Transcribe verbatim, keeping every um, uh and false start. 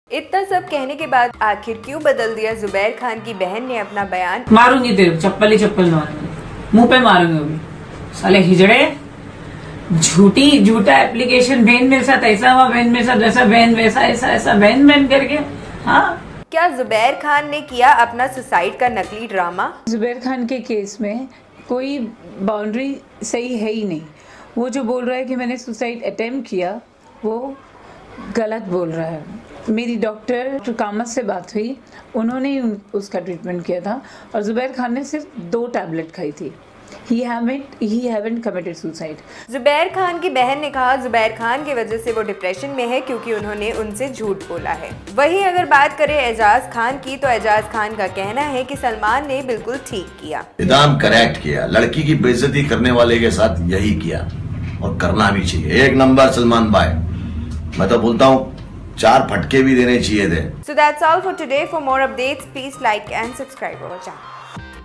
इतना सब कहने के बाद आखिर क्यों बदल दिया जुबैर खान की बहन ने अपना बयान? मारूंगी तेरे चप्पल ही चप्पल मारूंगी, मुंह पे मारूंगी अभी। साले हिजड़े, झूठी झूठा एप्लीकेशन, बहन मेरे साथ ऐसा हुआ, बहन मेरे साथ ऐसा, बहन वैसा ऐसा ऐसा, बहन बहन करके। हाँ, क्या जुबैर खान ने किया अपना सुसाइड का नकली ड्रामा? जुबैर खान के केस में कोई बाउंड्री सही है ही नहीं। वो जो बोल रहा है कि मैंने सुसाइड अटेम्प्ट किया, वो गलत बोल रहा है। मेरी डॉक्टर कामत से बात हुई, उन्होंने ही उसका ट्रीटमेंट किया था और जुबैर खान ने सिर्फ दो टैबलेट खाई थी। He haven't, he haven't committed suicide. Zubair Khan की बहन ने कहा जुबैर खान की वजह से वो डिप्रेशन में है क्योंकि उन्होंने उनसे झूठ बोला है। वहीं अगर बात करें एजाज खान की, तो एजाज खान का कहना है कि सलमान ने बिल्कुल ठीक किया, एकदम करेक्ट किया। लड़की की बेइज्जती करने वाले के साथ यही किया और करना भी चाहिए। एक नंबर सलमान भाई, मैं तो बोलता हूँ चार फटके भी देने चाहिए थे। So that's all for today. For more updates, please like and subscribe our channel.